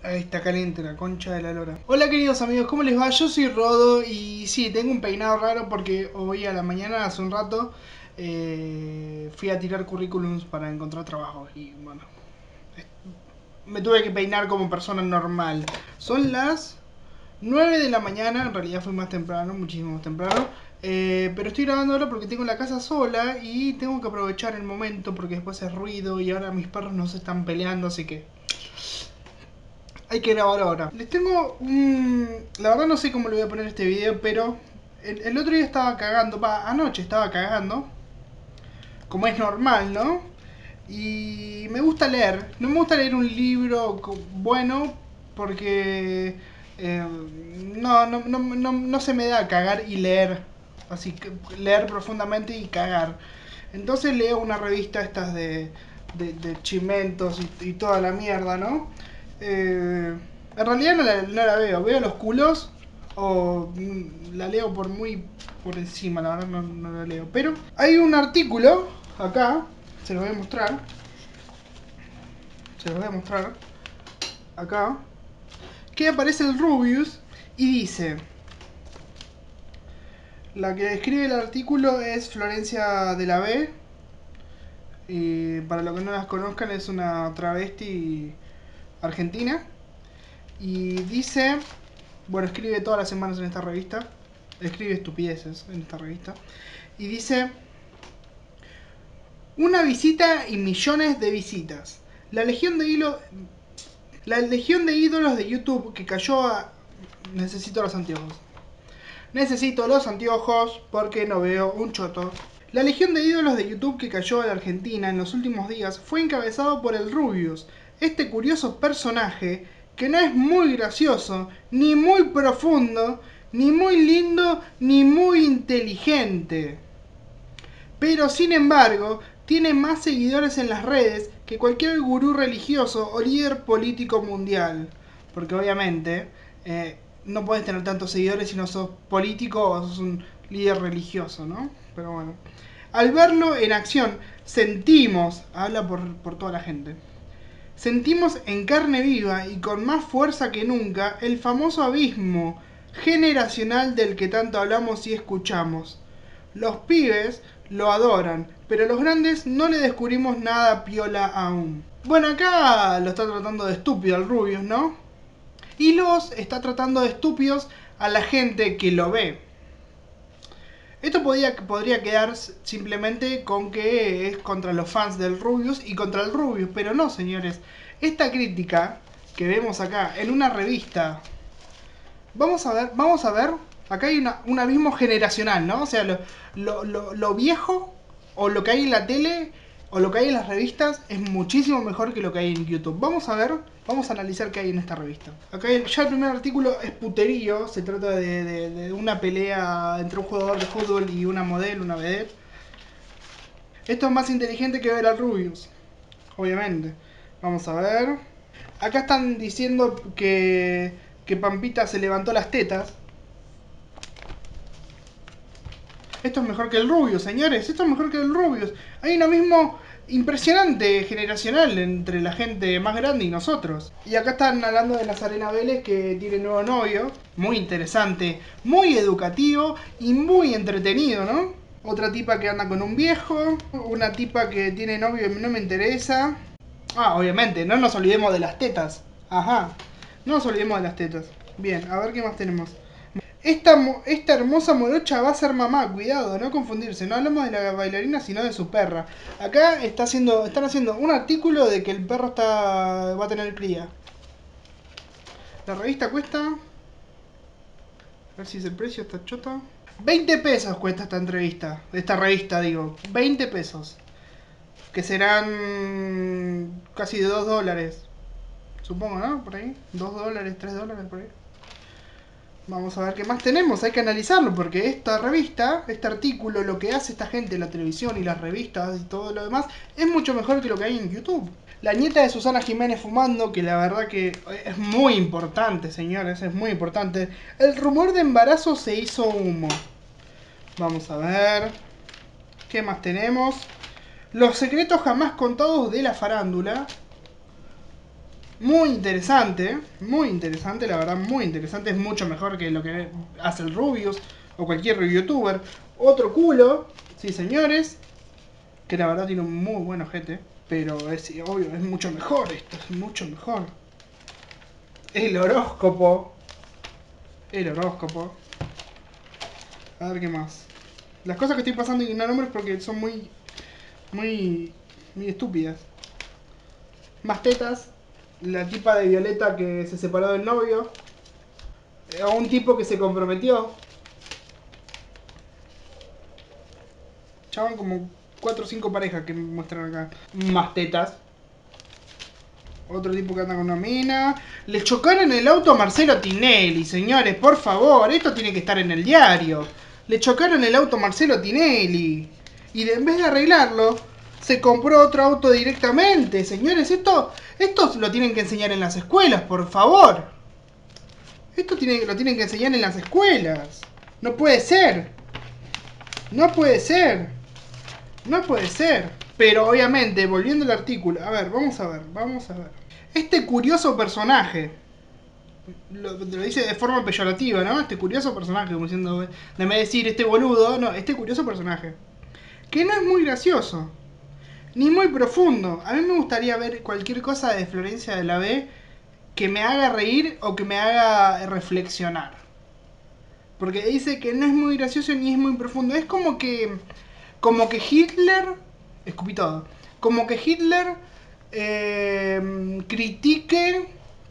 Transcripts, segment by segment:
Ahí está caliente la concha de la lora. Hola queridos amigos, ¿cómo les va? Yo soy Rodo y sí, tengo un peinado raro porque hoy a la mañana, hace un rato, fui a tirar currículums para encontrar trabajo. Y bueno, me tuve que peinar como persona normal. Son las 9 de la mañana, en realidad fue más temprano, muchísimo más temprano. Pero estoy grabando ahora porque tengo la casa sola y tengo que aprovechar el momento porque después es ruido y ahora mis perros no se están peleando, así que hay que grabar ahora. Les tengo un... La verdad no sé cómo le voy a poner este video, pero el otro día estaba cagando, anoche estaba cagando, como es normal, ¿no? Y me gusta leer. No me gusta leer un libro bueno porque no se me da cagar y leer. Así que leer profundamente y cagar. Entonces leo una revista estas de chimentos y toda la mierda, ¿no? En realidad no la veo. Veo los culos o la leo por muy por encima, la verdad no la leo. Pero hay un artículo acá, se los voy a mostrar. Se los voy a mostrar acá. Que aparece el Rubius y dice... La que escribe el artículo es Florencia de la B. Y para los que no las conozcan, es una travesti argentina. Y dice... Bueno, escribe todas las semanas en esta revista. Escribe estupideces en esta revista. Y dice... Una visita y millones de visitas. La legión de ídolos de YouTube que cayó a... Necesito los anteojos. Necesito los anteojos porque no veo un choto. La legión de ídolos de YouTube que cayó a la Argentina en los últimos días fue encabezado por el Rubius, este curioso personaje que no es muy gracioso, ni muy profundo, ni muy lindo, ni muy inteligente. Pero sin embargo, tiene más seguidores en las redes que cualquier gurú religioso o líder político mundial. Porque obviamente no puedes tener tantos seguidores si no sos político o sos un líder religioso, ¿no? Pero bueno. Al verlo en acción, sentimos, habla por toda la gente, sentimos en carne viva y con más fuerza que nunca el famoso abismo generacional del que tanto hablamos y escuchamos. Los pibes lo adoran, pero los grandes no le descubrimos nada piola aún. Bueno, acá lo está tratando de estúpido al Rubius, ¿no? Y los está tratando de estúpidos a la gente que lo ve. Esto podría quedar simplemente con que es contra los fans del Rubius y contra el Rubius, pero no, señores. Esta crítica que vemos acá en una revista, vamos a ver, acá hay un abismo generacional, ¿no? O sea, lo viejo o lo que hay en la tele o lo que hay en las revistas es muchísimo mejor que lo que hay en YouTube. Vamos a ver, vamos a analizar qué hay en esta revista. Acá ya el primer artículo es puterío, se trata de una pelea entre un jugador de fútbol y una modelo, una vedette. Esto es más inteligente que ver al Rubius, obviamente. Vamos a ver. Acá están diciendo que Pampita se levantó las tetas. Esto es mejor que el Rubius, señores. Esto es mejor que el Rubius. Hay un abismo impresionante generacional entre la gente más grande y nosotros. Y acá están hablando de Nazarena Vélez, que tiene nuevo novio. Muy interesante, muy educativo y muy entretenido, ¿no? Otra tipa que anda con un viejo. Una tipa que tiene novio y no me interesa. Ah, obviamente, no nos olvidemos de las tetas. Ajá, no nos olvidemos de las tetas. Bien, a ver qué más tenemos. Esta hermosa morocha va a ser mamá, cuidado, no confundirse. No hablamos de la bailarina, sino de su perra. Acá están haciendo un artículo de que el perro va a tener cría. La revista cuesta... A ver si es el precio, esta chota. 20 pesos cuesta esta entrevista. Esta revista, digo. 20 pesos. Que serán casi de 2 dólares. Supongo, ¿no? Por ahí. 2 dólares, 3 dólares por ahí. Vamos a ver qué más tenemos, hay que analizarlo, porque esta revista, este artículo, lo que hace esta gente en la televisión y las revistas y todo lo demás, es mucho mejor que lo que hay en YouTube. La nieta de Susana Jiménez fumando, que la verdad que es muy importante, señores, es muy importante. El rumor de embarazo se hizo humo. Vamos a ver, ¿qué más tenemos? Los secretos jamás contados de la farándula. muy interesante, la verdad, muy interesante. Es mucho mejor que lo que hace el Rubius o cualquier youtuber. Otro culo, sí señores, que la verdad tiene un muy buen ojete. Pero es obvio, es mucho mejor esto, es mucho mejor. El horóscopo. El horóscopo. A ver qué más. Las cosas que estoy pasando y no nombres porque son muy, muy estúpidas. Más tetas. La tipa de Violeta que se separó del novio. A un tipo que se comprometió. Chavan como 4 o 5 parejas que me muestran acá. Más tetas. Otro tipo que anda con una mina. Le chocaron el auto a Marcelo Tinelli, señores, por favor. Esto tiene que estar en el diario. Le chocaron el auto a Marcelo Tinelli. Y en vez de arreglarlo, se compró otro auto directamente. Señores, esto lo tienen que enseñar en las escuelas, por favor. Lo tienen que enseñar en las escuelas. No puede ser. No puede ser. No puede ser. Pero obviamente, volviendo al artículo. A ver, vamos a ver. Este curioso personaje. Lo dice de forma peyorativa, ¿no? Este curioso personaje, como diciendo. De vez de decir este boludo, no, este curioso personaje. Que no es muy gracioso. Ni muy profundo. A mí me gustaría ver cualquier cosa de Florencia de la B que me haga reír o que me haga reflexionar. Porque dice que no es muy gracioso ni es muy profundo. Es como que. Como que Hitler. Escupí todo. Como que Hitler. Critique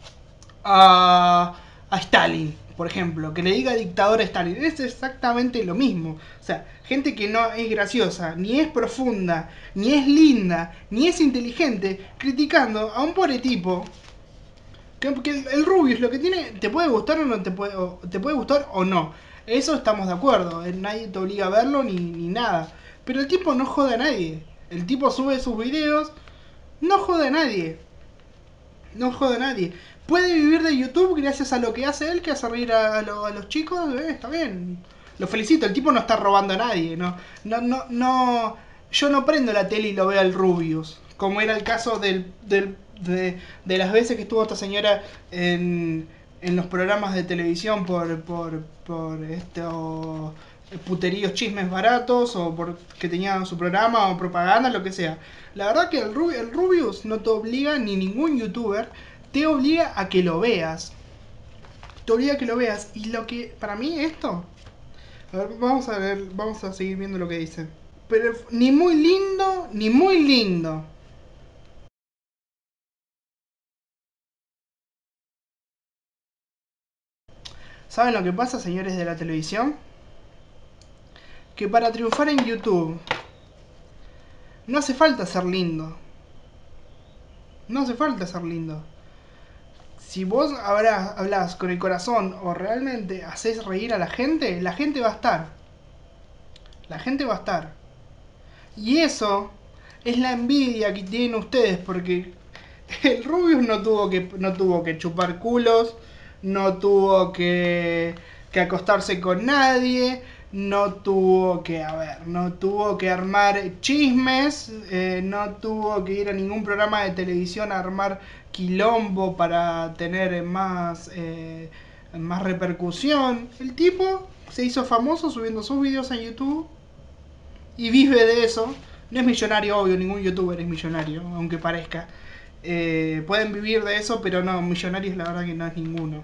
a Stalin, por ejemplo. Que le diga dictador a Stalin. Es exactamente lo mismo. O sea, gente que no es graciosa, ni es profunda, ni es linda, ni es inteligente, criticando a un pobre tipo. Que el Rubius lo que tiene, te puede gustar o no te puede gustar o no. Eso estamos de acuerdo. Nadie te obliga a verlo ni nada. Pero el tipo no jode a nadie. El tipo sube sus videos. No jode a nadie. No jode a nadie. Puede vivir de YouTube gracias a lo que hace él, que hace reír a los chicos. Está bien. Lo felicito. El tipo no está robando a nadie. No. Yo no prendo la tele y lo veo al Rubius. Como era el caso de las veces que estuvo esta señora en los programas de televisión por estos puteríos, chismes baratos, o porque tenían su programa o propaganda, lo que sea. La verdad que el Rubius no te obliga, ni ningún youtuber te obliga a que lo veas. Te obliga a que lo veas. Y lo que, para mí esto, a ver, vamos a seguir viendo lo que dice. Pero ni muy lindo, ni muy lindo. ¿Saben lo que pasa, señores de la televisión? Que para triunfar en YouTube no hace falta ser lindo. No hace falta ser lindo. Si vos hablás con el corazón o realmente haces reír a la gente va a estar. La gente va a estar. Y eso es la envidia que tienen ustedes, porque el Rubius no tuvo que chupar culos, no tuvo que acostarse con nadie, no tuvo que, no tuvo que armar chismes, no tuvo que ir a ningún programa de televisión a armar quilombo para tener más repercusión. El tipo se hizo famoso subiendo sus videos en YouTube y vive de eso. No es millonario, obvio, ningún youtuber es millonario, aunque parezca. Pueden vivir de eso, pero no, millonarios la verdad que no es ninguno.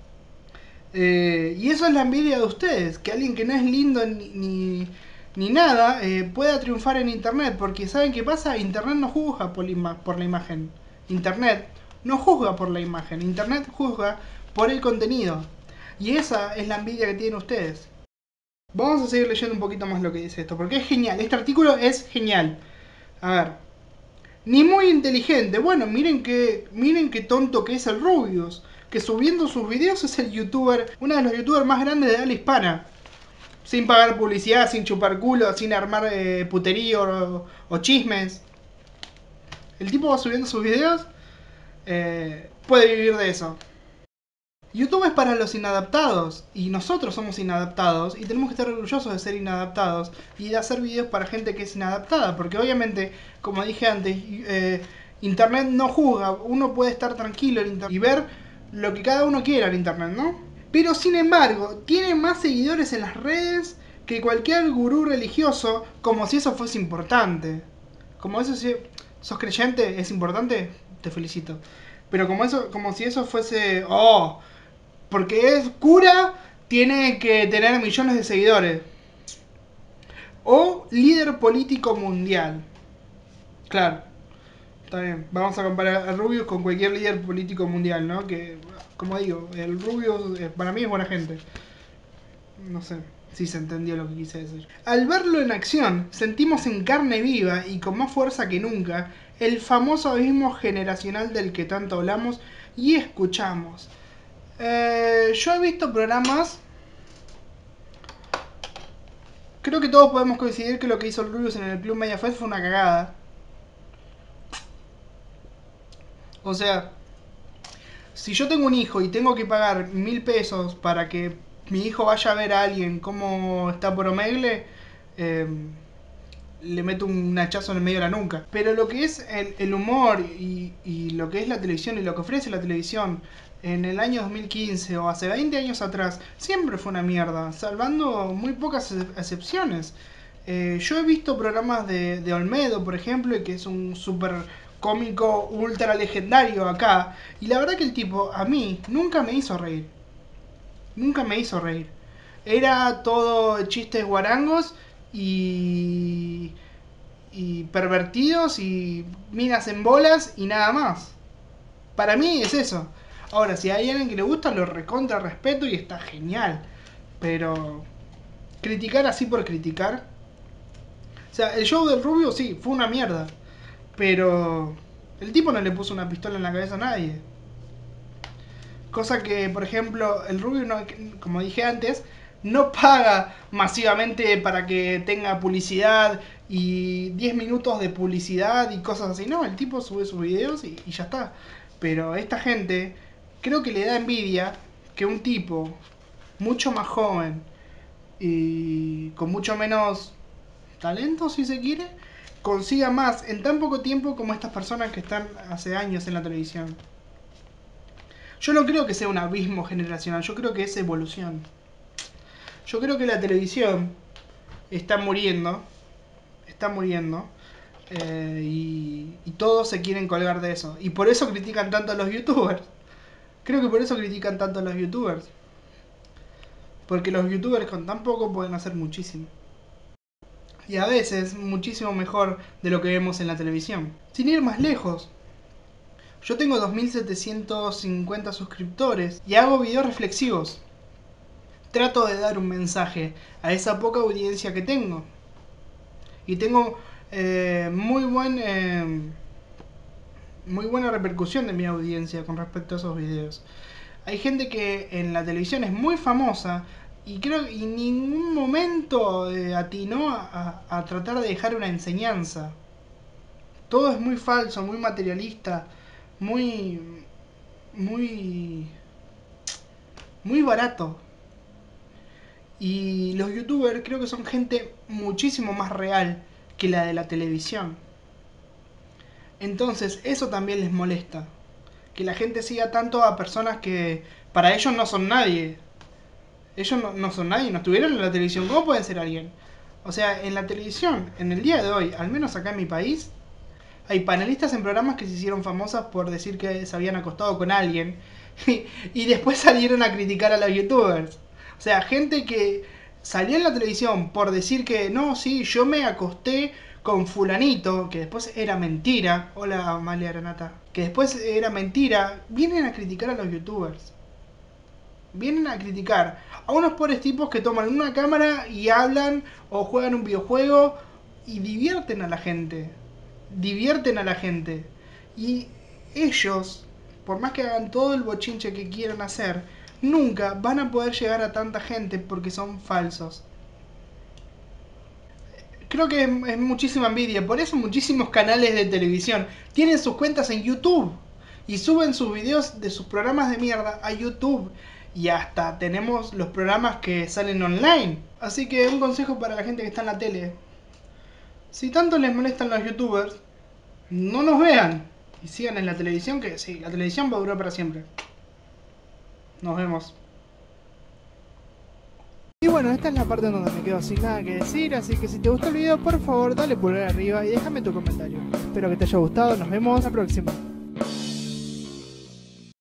Y eso es la envidia de ustedes, que alguien que no es lindo ni nada pueda triunfar en internet, porque ¿saben qué pasa? Internet no juzga por la imagen. Internet no juzga por la imagen, internet juzga por el contenido. Y esa es la envidia que tienen ustedes. Vamos a seguir leyendo un poquito más lo que dice esto, porque es genial. Este artículo es genial. A ver. Ni muy inteligente. Bueno, miren qué tonto que es el Rubius. Que subiendo sus videos es el youtuber, uno de los youtubers más grandes de habla hispana. Sin pagar publicidad, sin chupar culo, sin armar puterío o chismes. El tipo va subiendo sus videos, puede vivir de eso. YouTube es para los inadaptados y nosotros somos inadaptados y tenemos que estar orgullosos de ser inadaptados y de hacer videos para gente que es inadaptada, porque obviamente, como dije antes, Internet no juzga, uno puede estar tranquilo en Internet y ver lo que cada uno quiera en Internet, ¿no? Pero sin embargo, tiene más seguidores en las redes que cualquier gurú religioso, como si eso fuese importante. Como eso si sos creyente, es importante, te felicito. Pero como si eso fuese, oh, porque es cura, tiene que tener millones de seguidores. O líder político mundial. Claro, está bien. Vamos a comparar a Rubius con cualquier líder político mundial, ¿no? Que, como digo, el Rubius para mí es buena gente. No sé si se entendió lo que quise decir. Al verlo en acción, sentimos en carne viva y con más fuerza que nunca el famoso abismo generacional del que tanto hablamos y escuchamos. Yo he visto programas. Creo que todos podemos coincidir que lo que hizo el Rubius en el Club Media Fest fue una cagada. O sea, si yo tengo un hijo y tengo que pagar 1000 pesos para que mi hijo vaya a ver a alguien cómo está por Omegle, eh, le meto un hachazo en el medio de la nuca. Pero lo que es el humor y lo que es la televisión y lo que ofrece la televisión en el año 2015 o hace 20 años atrás, siempre fue una mierda, salvando muy pocas excepciones. Yo he visto programas de Olmedo, por ejemplo, y que es un super cómico ultra legendario acá, y la verdad que el tipo a mí nunca me hizo reír. Nunca me hizo reír. Era todo chistes guarangos y pervertidos y minas en bolas y nada más. Para mí es eso. Ahora, si hay alguien que le gusta, lo recontra respeto y está genial. Pero criticar así por criticar. O sea, el show del Rubio sí, fue una mierda. Pero el tipo no le puso una pistola en la cabeza a nadie. Cosa que, por ejemplo, el Rubio, no, como dije antes, no paga masivamente para que tenga publicidad y 10 minutos de publicidad y cosas así. No, el tipo sube sus videos y ya está. Pero esta gente creo que le da envidia que un tipo mucho más joven y con mucho menos talento, si se quiere, consiga más en tan poco tiempo como estas personas que están hace años en la televisión. Yo no creo que sea un abismo generacional, yo creo que es evolución. Yo creo que la televisión está muriendo, y todos se quieren colgar de eso. Y por eso critican tanto a los youtubers. Creo que por eso critican tanto a los youtubers. Porque los youtubers con tan poco pueden hacer muchísimo. Y a veces muchísimo mejor de lo que vemos en la televisión. Sin ir más lejos, yo tengo 2750 suscriptores y hago videos reflexivos. Trato de dar un mensaje a esa poca audiencia que tengo. Y tengo muy buena repercusión de mi audiencia con respecto a esos videos. Hay gente que en la televisión es muy famosa y creo que en ningún momento atinó a tratar de dejar una enseñanza. Todo es muy falso, muy materialista, muy muy muy barato. Y los youtubers creo que son gente muchísimo más real que la de la televisión. Entonces eso también les molesta. Que la gente siga tanto a personas que para ellos no son nadie. Ellos no son nadie, no estuvieron en la televisión. ¿Cómo pueden ser alguien? O sea, en la televisión, en el día de hoy, al menos acá en mi país, hay panelistas en programas que se hicieron famosas por decir que se habían acostado con alguien y después salieron a criticar a los youtubers. O sea, gente que salió en la televisión por decir que no, sí, yo me acosté con fulanito, que después era mentira. Hola, Amalia Granata. Que después era mentira. Vienen a criticar a los youtubers. Vienen a criticar a unos pobres tipos que toman una cámara y hablan o juegan un videojuego y divierten a la gente. Divierten a la gente. Y ellos, por más que hagan todo el bochinche que quieran hacer, nunca van a poder llegar a tanta gente porque son falsos. Creo que es muchísima envidia. Por eso muchísimos canales de televisión tienen sus cuentas en YouTube y suben sus videos de sus programas de mierda a YouTube. Y hasta tenemos los programas que salen online. Así que un consejo para la gente que está en la tele. Si tanto les molestan los youtubers, no nos vean. Y sigan en la televisión, que sí, la televisión va a durar para siempre. Nos vemos. Y bueno, esta es la parte donde me quedo sin nada que decir, así que si te gustó el video, por favor dale pulgar arriba y déjame tu comentario. Espero que te haya gustado, nos vemos la próxima.